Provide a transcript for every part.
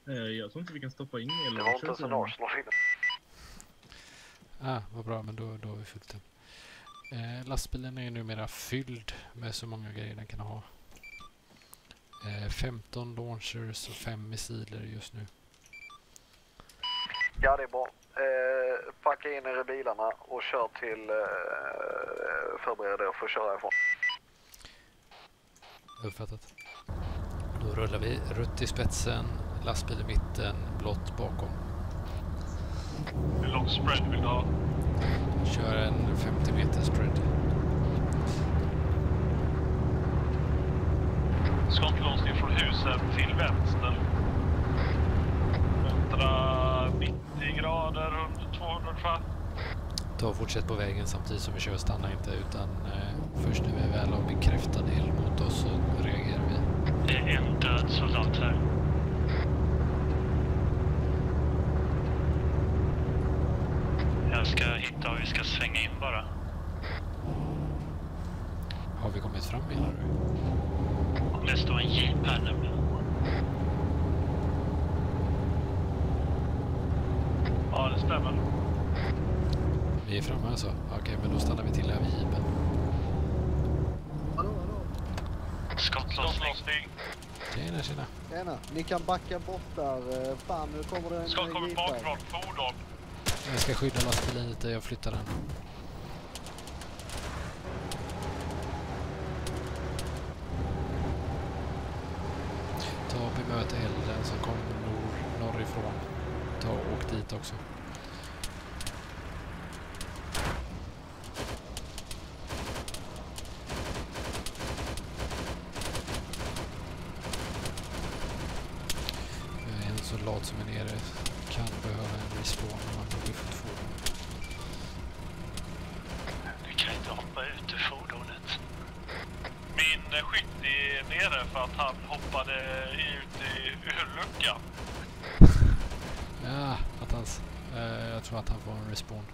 Jag tror inte vi kan stoppa in el. Det var inte så Arsenal inne. Vad bra, men då har vi fyllt den. Lastbilen är numera fylld med så många grejer den kan ha. 15 launchers och 5 missiler just nu. Ja, det är bra. Packa in er i bilarna och kör till förbereda er för att köra ifrån. Uppfattat. Då rullar vi rött i spetsen, lastbil i mitten, blått bakom. Hur lång spread vill du ha? Kör en 50 meter spread. Skottlåsning från huset till vänster. 190 grader runt 200 ungefär. Ta och fortsätt på vägen samtidigt som vi kör, stanna inte, utan först när vi väl har bekräftad eld mot oss så reagerar vi. Det är en död soldat här. Jag ska hitta och vi ska svänga in bara. Har vi kommit fram, menar du? Det står en jeep här nämligen. Ja, det stämmer. Vi är framme alltså? Okej, men då stannar vi till här vid jeepen. Hallå. Skottlossning. Tjena. Tjena, ni kan backa bort där. Fan, nu kommer det en Skott kommer bakifrån, fordon. Jag ska skydda lastbilen lite, jag flyttar den. Ta och bemöta elden som kommer norrifrån. Ta och åk dit också. En soldat som är nere kan behöva en respawn om man blir för två. Du kan inte hoppa ut ur fordonet. Min skytt är nere för att han hoppade ut ur luckan. Ja, attans. Jag tror att han får en respawn.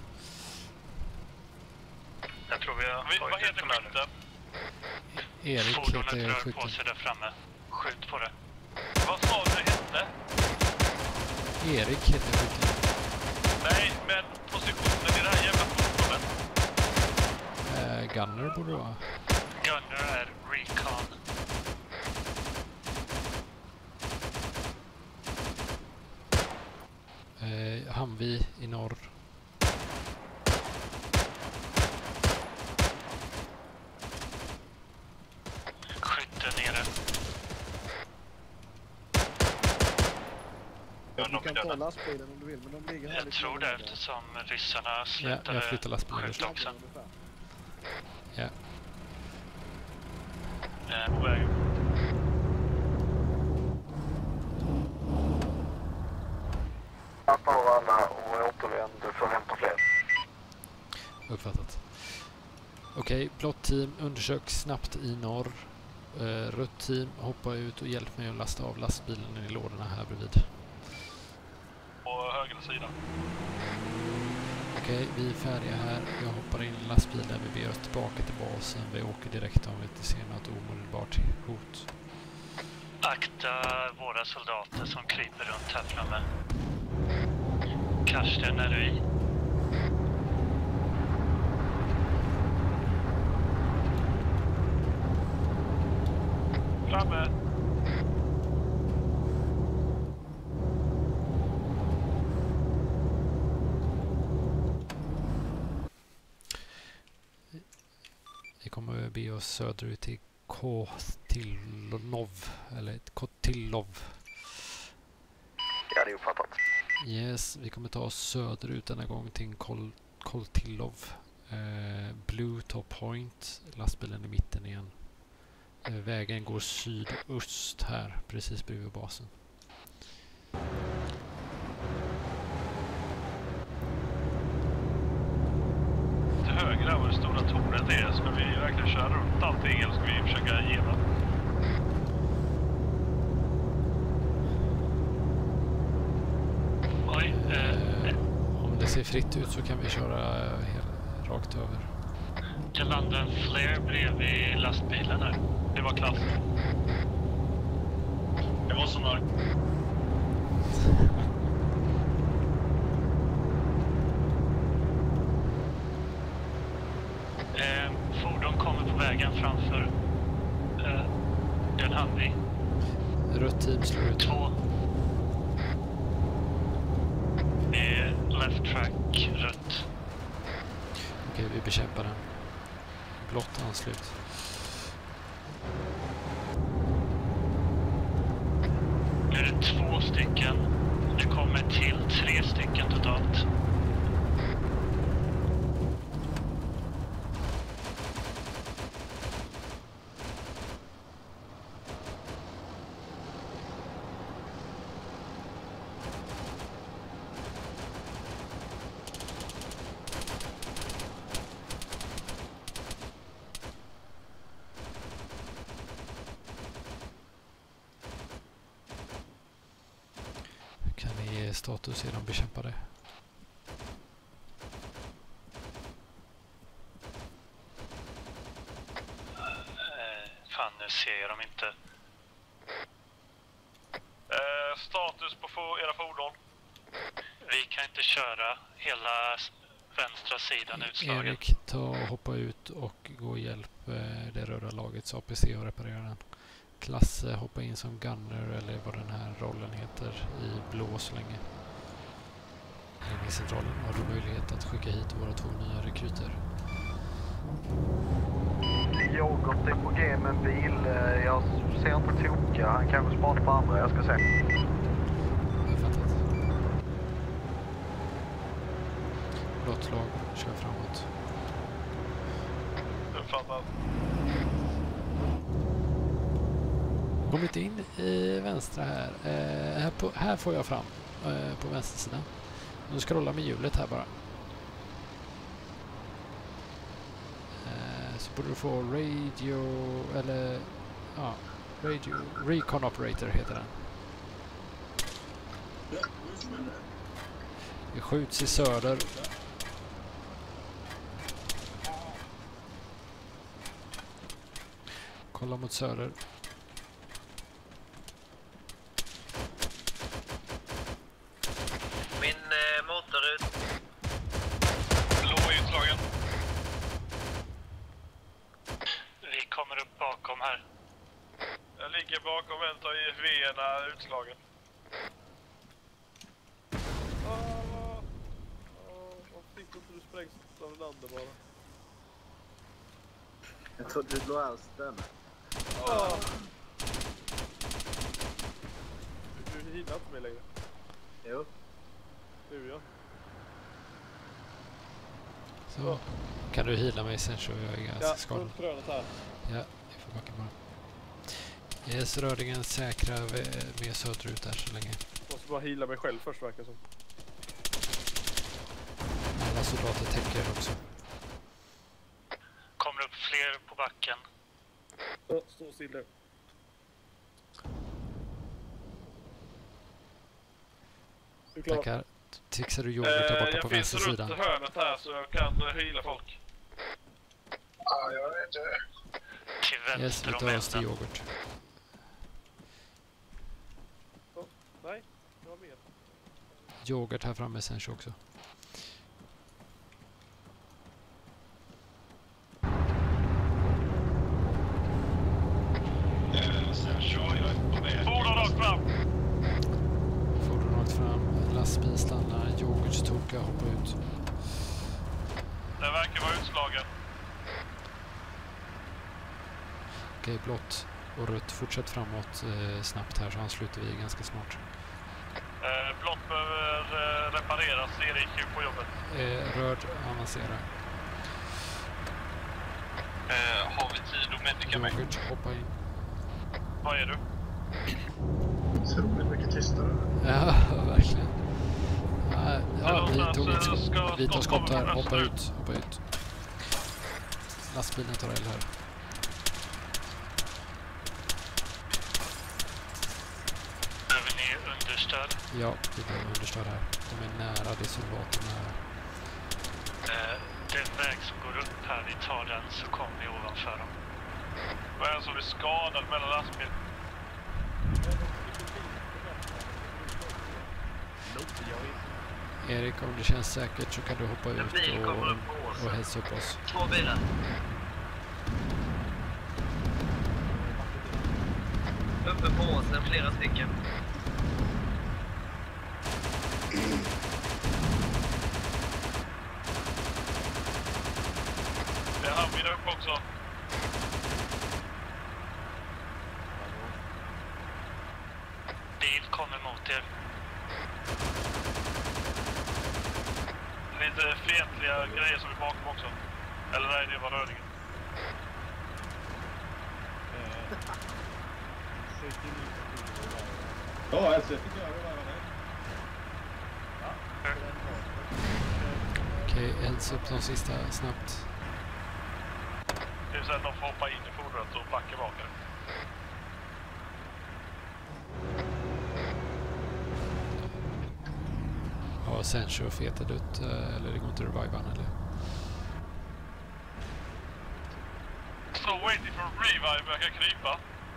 Jag tror vi har... Vad heter skytten? Erik Fordonet heter rör skytten. på sig där framme. Skjut på det. Vad sa du hette? Erik heter skytten. Nej, men positionen i det här jävla fordonet. Gunner borde det vara. Gunner är recon. Hamvi i norr. Skytten nere. Du kan ta lastbilen om du vill, men de ligger här. Jag tror det eftersom ryssarna slutade jag flyttar lastbilen. skjuta också. Ja. På vägen. Tappa av alla och återvänd för att hämta fler. Uppfattat. Okej, blått team, undersök snabbt i norr. Rött team, hoppa ut och hjälp mig att lasta av lastbilen i lådorna här bredvid. På högra sidan. Okej, vi är färdiga här. Jag hoppar in i lastbilen, vi beger oss tillbaka till basen. Vi åker direkt om vi inte ser något omedelbart hot. Akta våra soldater som kryper runt här framme. Karsten, är du i? Framme. Vi kommer be oss söderut till Kotilov. Eller Kotilov. Ja, det är uppfattat. Yes, vi kommer ta oss söderut denna gång till Kotilov. Blue Top Point. Lastbilen i mitten igen. Vägen går sydöst här, precis bredvid basen. Till höger där var det stora tornet är. Ska vi verkligen köra runt allting eller ska vi försöka geva? Oj. Om det ser fritt ut så kan vi köra rakt över. Det landade en flare bredvid lastbilen här. Det var klass. Det var så mörkt. Half-track, rött. Okej, vi bekämpar den. Blått anslut. Nu är det 2 stycken. Det kommer till 3 stycken totalt. Kan ni ge status i de bekämpade? Fan, nu ser jag dem inte. Status på era fordon. Vi kan inte köra hela vänstra sidan utslagen. Erik, ta och hoppa ut och gå och hjälp det röda lagets APC och reparera den. Klasse, hoppa in som gunner eller vad den här rollen heter i blå så länge. Ledningscentralen har du möjlighet att skicka hit våra 2 nya rekryter. Yoghurt är på G med en bil. Jag ser inte toka. Han kan väl spana på andra. Jag ska se. Jag har fattat. Blått lag, kör framåt. Jag fattar. Kommit in i vänstra här. Här får jag fram på vänstersidan. Nu scrollar med hjulet här bara. Så borde du få radio eller ja, radio recon operator heter den. Det skjuts i söder. Kolla mot söder. Min motor ut. Blå är utslagen. Vi kommer upp bakom här. Jag ligger bakom en av IFV-erna utslagen. Varför fick inte du sprängs av den andra bara? Jag trodde du blåste den. Du hinner inte mig längre. Jo. Nu ja. Så kan du heala mig sen så jag är ganska skadad. Ja, krönet här. Ja, vi får backa bara. Yes, röringen säkra med söderut där så länge. Måste bara heala mig själv först verkar som. Alla soldater täcker också. Kommer upp fler på backen. Stå still där. Du klarar. Tackar. Fixar du yoghurt där borta på vänster sida? Jag finns runt hörnet här så jag kan heala folk. Ja, jag vet det. Till Yes, vi vänster om tar oss till änden. yoghurt. Nej, jag har mer. Yoghurt här framme sen så också. Fordon rakt fram! Fordon rakt fram, lastbil stannar, yoghurtstoka hoppa ut. Den verkar vara utslagen. Okej, blått och rött. Fortsätt framåt snabbt här så ansluter vi ganska snart. Blått behöver repareras. Erik är på jobbet. Röd, avancera. Har vi tid att medika mig? Yoghurt, hoppa in. Vad är du? Otroligt mycket tystare. Ja, verkligen. Ja, vi tog ett skott. ska Vi tar skott här. komma Hoppa nu. ut. Hoppa ut. Lastbilen tar eld här. Behöver ni understöd? Ja, vi behöver understöd här. De är nära, det är soldater nära. Den väg som går upp här, vi tar den så kommer vi ovanför dem. Vad är det som blir skadad mellan lastbil? Erik, om det känns säkert så kan du hoppa ut bil kommer upp på oss. och hälsa upp oss. 2 bilar. Uppe på åsen, flera stycken. Vi är uppe också. Bil kommer mot er. Lite fientliga grejer som är bakom också. Eller nej, det var röringen. Ja, alltså jag fick göra det där. Okej, elds upp de sista snabbt. Det är så att de får hoppa in i fordonet och backa bak. Ja, sen kör fetet ut. Eller det går inte revivan eller? So waiting for revive, jag kan krypa.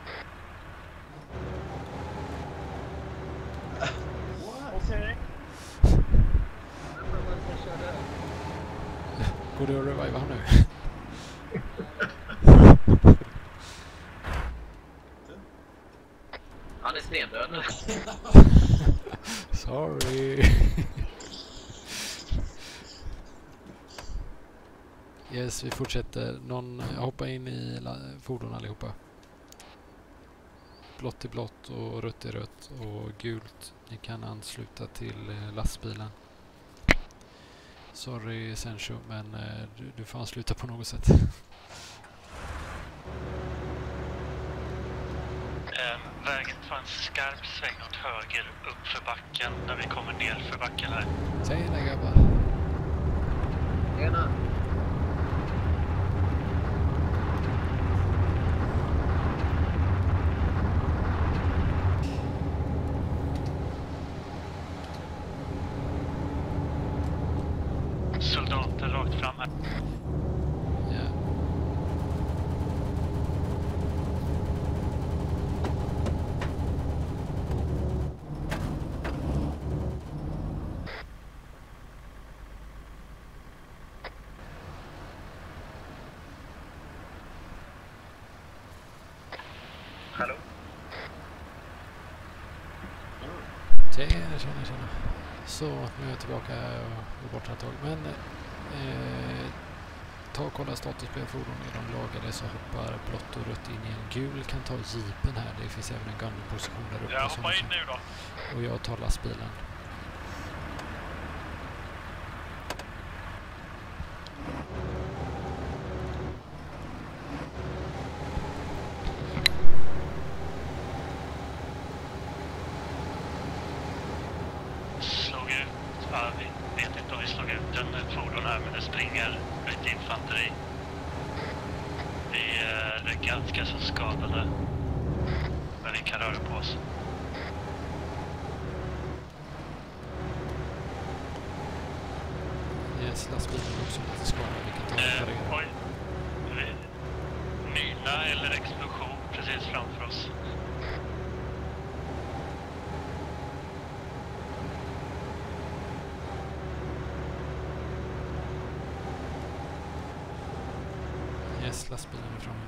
Okej. Går det att reviva han nu? Han är stendöd nu. Sorry. Yes, vi fortsätter. Någon hoppar in i fordon allihopa. Blått är blått och rött är rött och gult. Ni kan ansluta till lastbilen. Sorry Sencho, men du får ansluta på något sätt. Vägen tar en skarp sväng åt höger upp för backen när vi kommer ner för backen här. Tjena grabbar. Tjena. Soldater rakt fram här. Ja. Hallå? Tjena. Så, nu är jag tillbaka och borta ett tag. Men ta och kolla status på fordon. Är de lagade så hoppar blått och rött in i en gul. Kan ta jeepen här. Det finns även en gunner-position där uppe. Jag hoppar in nu då. Och jag tar lastbilen. Slog ut. Ja, vi vet inte om vi slog ut en fordon här, men det springer lite infanteri. Vi är ganska så skadade. Men vi kan röra på oss. Yes, lastbilen är också lite skadad. Vi kan ta och reparera. Oj. Mylla eller explosion precis framför oss. Yes, lastbilen är framme.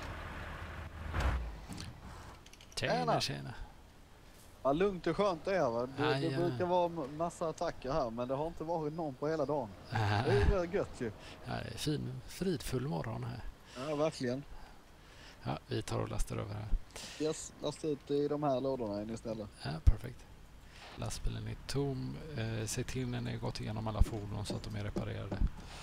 Tjena. Ja, lugnt och skönt det är va? Det ja. brukar vara massa attacker här, men det har inte varit någon på hela dagen. Det är ju gött ju. Ja, det är fin, fridfull morgon här. Ja, verkligen. Ja, vi tar och lastar över här. Yes, lasta ut i de här lådorna in istället. Ja, perfekt. Lastbilen är tom. Se till när ni gått igenom alla fordon så att de är reparerade.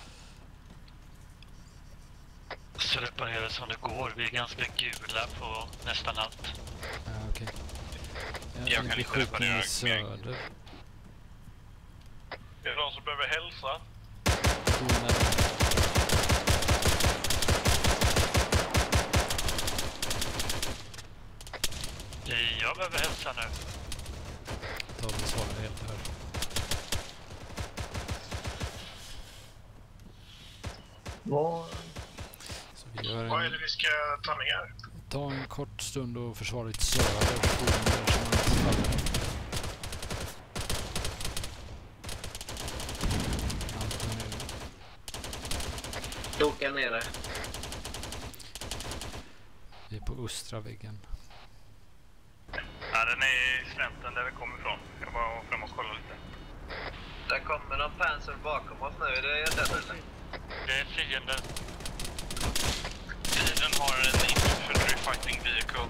Så reparera som det går. Vi är ganska gula på nästan allt. Ja, okej. Jag kan inte reparera i söder. Är det någon som behöver hälsa? Jag behöver hälsa nu. Ta och besvara helt här. Så vi gör Vad är det vi ska ta ner? ta en kort stund och försvara lite söder. Fordon som man inte faller. Loka nere. Vi är på östra väggen. Ja, den är i slänten där vi kommer ifrån. Jag var fram och kolla lite. Där kommer någon panser bakom oss nu. Är det den eller? Det är fienden. har en infantry fighting vehicle.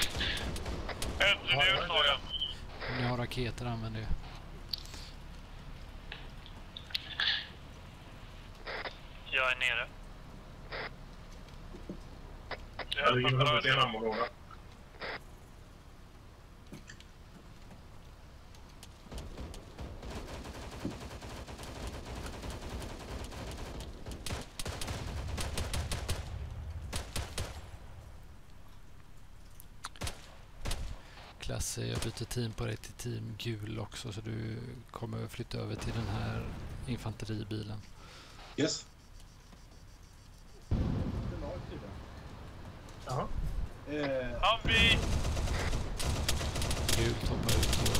Äldre nu utslagen. Om ni har raketer, använd det. Jag är nere. Jag ligger 100% ammo-låda. Klasse, jag byter team på dig till team gul också, så du kommer flytta över till den här infanteribilen. Yes. Jaha. Ambi! Gult hoppar ut och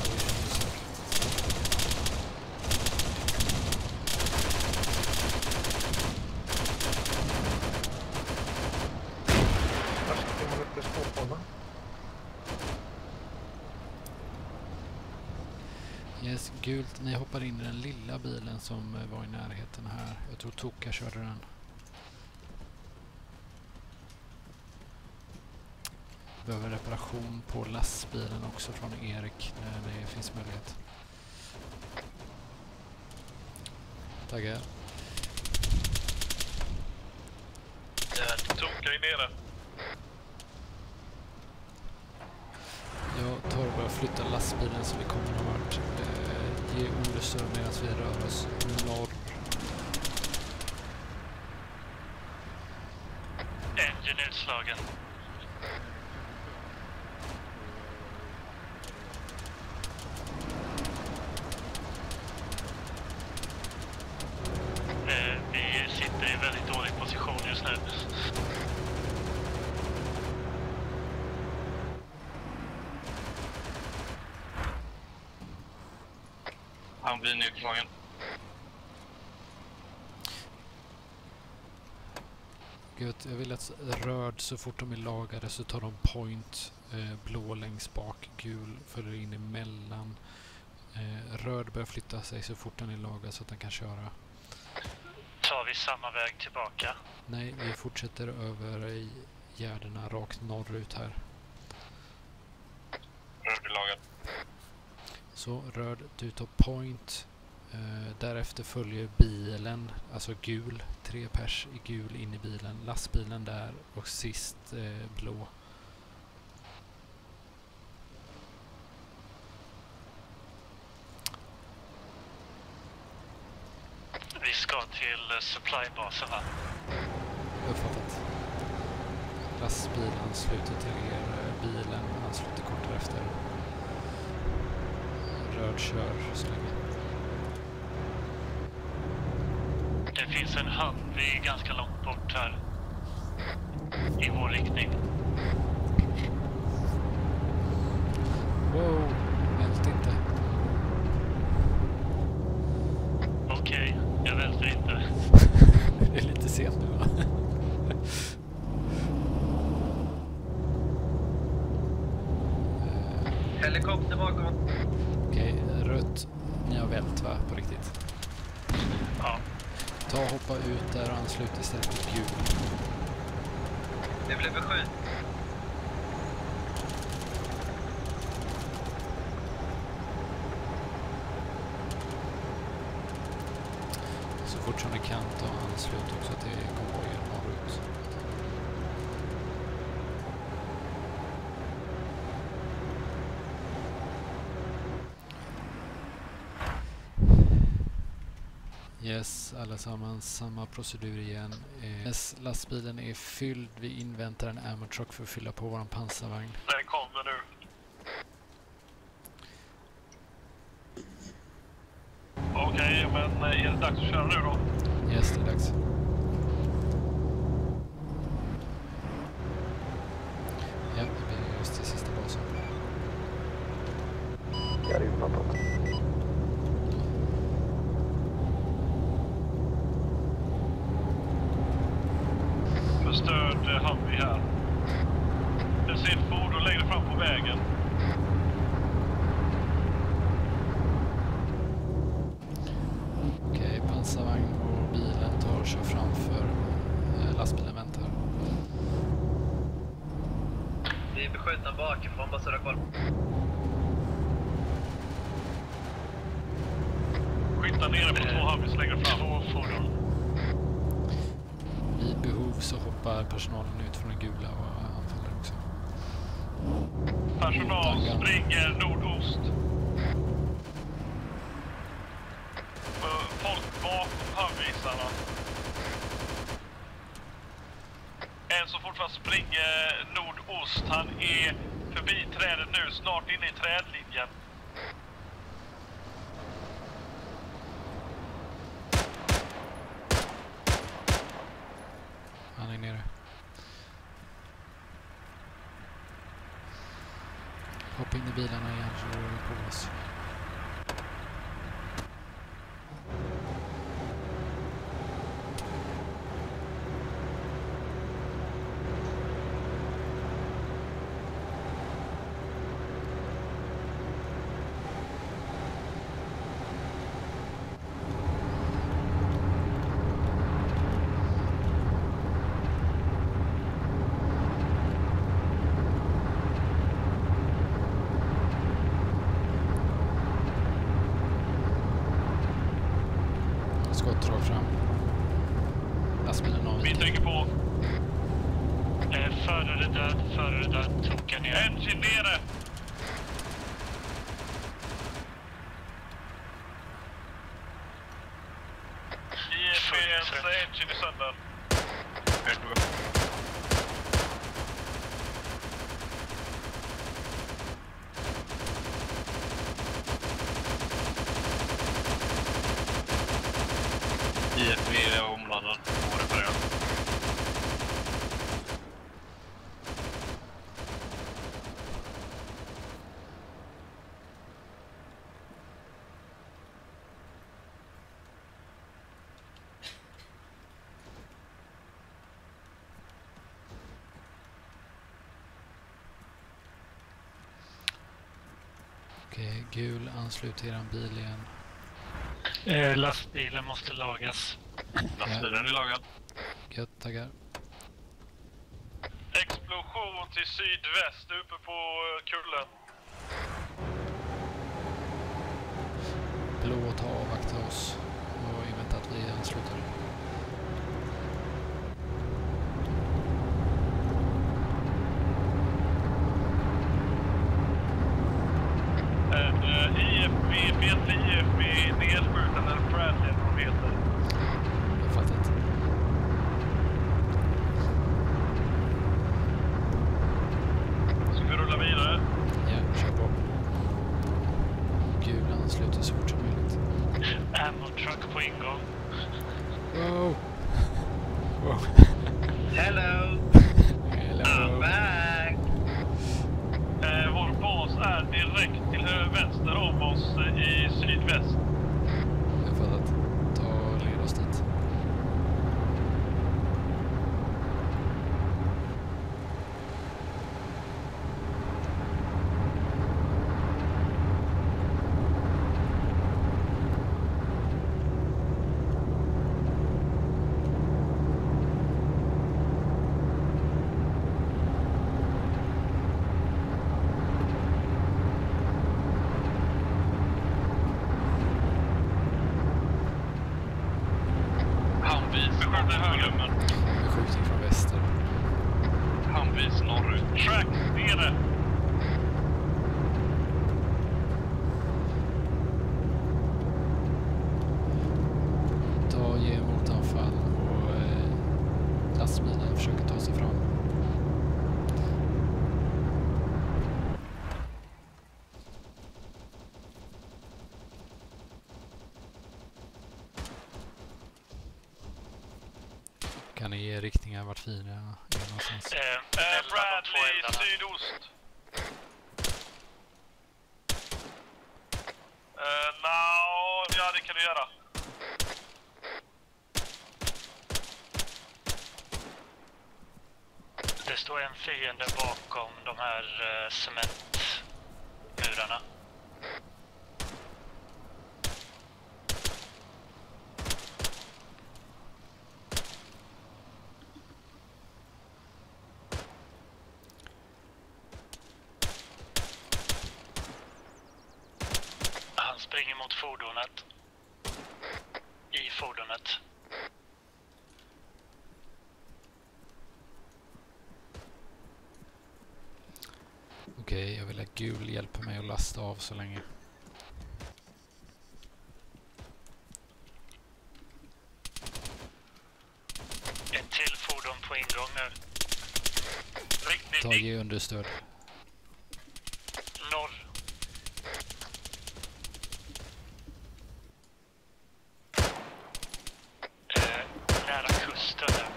yes, gult, ni hoppar in i den lilla bilen som var i närheten här. Jag tror Toka körde den. Behöver reparation på lastbilen också från Erik när det finns möjlighet. Tackar. Toka är nere. Jag tar och börjar flytta lastbilen så vi kommer någon vart. Ge understöd medan vi rör oss norr. Engine utslagen. Vi sitter i väldigt dålig position just nu. Han blir utslagen. Gud, jag vill att röd så fort de är lagade så tar de point, blå längst bak, gul följer in emellan. Röd börjar flytta sig så fort den är lagad så att den kan köra. Tar vi samma väg tillbaka? Nej, vi fortsätter över i gärdena rakt norrut här. Röd blir lagad. Så röd, du tar point. Därefter följer bilen, alltså gul. 3 pers i gul in i bilen. Lastbilen där och sist blå. Vi ska till supplybasen va? Uppfattat. Lastbilen ansluter till er, bilen ansluter kort därefter. Röd kör så länge. Det finns en Humvee ganska långt bort här. I vår riktning. Wow, vält inte. Okej, jag välter inte. Det är lite sent nu va? Helikopter bakom. Okej, rött. Ni har vält va? På riktigt. Ja. Ta och hoppa ut där och anslut istället till gul. Det blev beskjut. Så fort som ni kan ta anslut också till konvojen norrut. Yes, allesammans samma procedur igen. Yes, lastbilen är fylld. Vi inväntar en ammo truck för att fylla på våran pansarvagn. Den kommer nu. Okej, men är det dags att köra nu då? Yes, det är dags. Ja, det blir just till sista basen. Ja, det är uppfattat. Förstörd Humvee här. Jag ser ett fordon längre fram på vägen. Okej, pansarvagn och bilen tar och kör framför. Lastbilen väntar. bakifrån, bara så du har koll. Skyttar nere på 2 Humvees längre fram. 2 fordon. Vid behov så hoppar personalen ut från den gula och anfaller också. Personal springer nordost. Folk bakom Humveesarna. En som fortfarande springer nordost. Han är förbi trädet nu, snart inne i trädlinjen. Han är nere. Hoppa in i bilarna igen så går det på oss. Skott drar fram. Lastbilen av. Vi trycker på. Förare död, tokar ner. Engine nere. IFBs engine är sönder. IFB är omladdad. Oreparerad. Okej, gul ansluter eran bil igen. Lastbilen måste lagas. Lastbilen är lagad. Gött, tackar. Explosion till sydväst uppe på kullen. Blå, ta och avvakta oss och invänta att vi ansluter. IFB, fientlig IFB, nedskjuten eller Bradley eller vad de heter. Jag fattar inte. Ska vi rulla vidare? Ja, kör på. Gul ansluter så fort som möjligt. Ammo truck på ingång. Wow! Wow. Hello! Hello! I'm back! Vår bas är direkt till vänster om oss i sydväst. Jag har fattat. Ta och led oss dit. Beskjutning höger. Beskjutning från väster. Humvees norrut. Track nere. Ta och ge motanfall och lastbilen försöker ta sig fram. Kan ni ge riktningar vart fina är någonstans? Bradley sydost. Ja det kan du göra. Det står en fiende bakom de här cementmurarna. springer mot fordonet. I fordonet. Okej, jag vill att gul hjälper mig att lasta av så länge. Ett till fordon på ingång nu. Tag i understöd. Norr. Nära kusten där.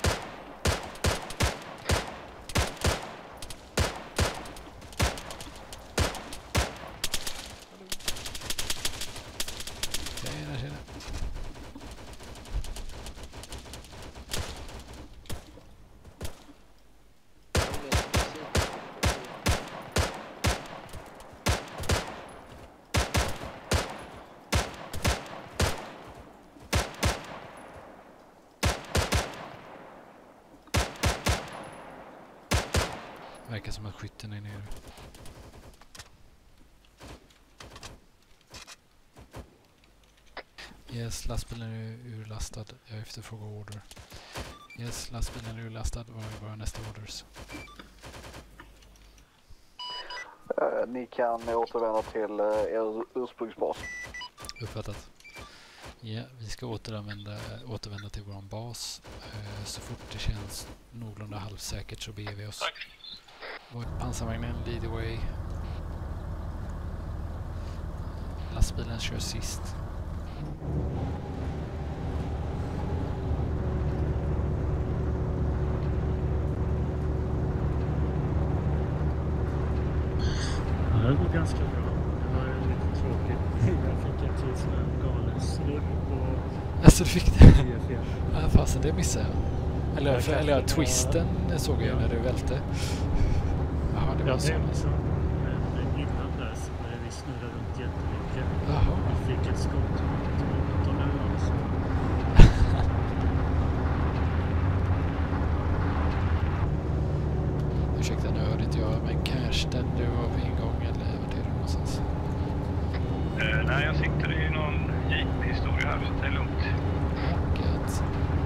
Tjena, tjena. Verkar som att skytten är nere. Yes, lastbilen är urlastad. Jag efterfrågar order. Yes, lastbilen är urlastad. Vad är våra nästa orders? Ni kan återvända till er ursprungsbas. Uppfattat. Ja, vi ska återvända till vår bas. Så fort det känns någorlunda halvsäkert så beger vi oss. Tack. Pansarvagnen, lead the way. Lastbilen kör sist. Ja, det går ganska bra. Det var lite tråkigt. Jag fick en till sån här galen snurr på... Alltså du fick det? Ja, fast det missade jag. Eller twisten såg jag när du välte. Jaha, det var så. Men innan där så började vi snurra runt jättemycket. Jaha. Vi fick ett skott mot den här också. Ursäkta, nu hörde inte jag, men Cash, den du var på ingång eller vart är du någonstans? Nej, jag sitter i någon jeep-historia här, så det är lugnt. Gött.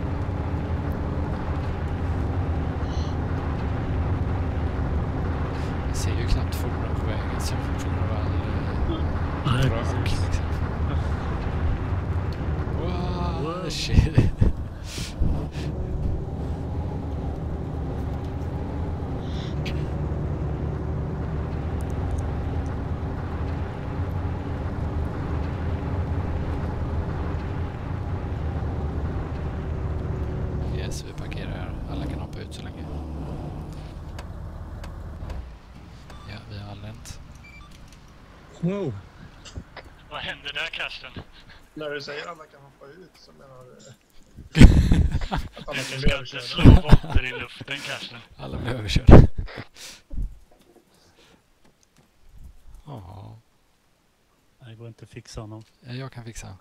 Jag ser ju knappt fordon på vägen som fortfarande var all rök. Liksom. Wow, shit. Yes, vi parkerar. Alla kan hoppa ut så länge. Ja, vi har anlänt. Wow! Vad hände där, Karsten? När du säger alla kan hoppa ut så menar du att alla Du kan ska bli inte överkörda. slå botten i luften, Karsten. Alla blir överkörda. Ja, Det går inte att fixa honom. jag kan fixa.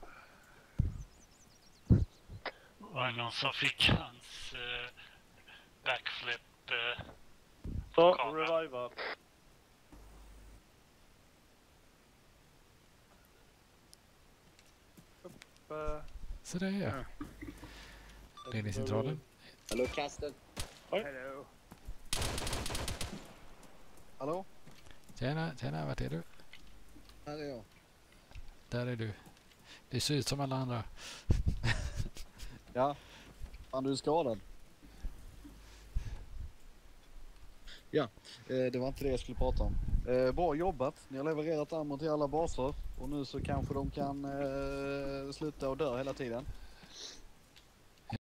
Var det någon som fick hans backflip Så, kamera? reviva. Så där ja. Ledningscentralen. Hallå, Kasten. Hello. Hallå? Tjena, vart är du? Här är jag. Där är du. Det ser ut som alla andra. Ja. Fan, du är skadad. Ja, det var inte det jag skulle prata om. Bra jobbat. Ni har levererat ammo till alla baser. Och nu så kanske de kan sluta och dö hela tiden.